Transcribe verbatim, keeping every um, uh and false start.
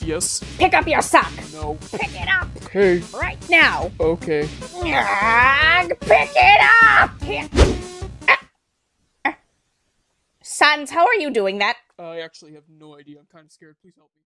yes. Pick up your sock. No. Pick it up. Okay. Right now. Okay. Ugh, pick it up. Here. Ah. Sans, how are you doing that? I actually have no idea. I'm kind of scared. Please help me.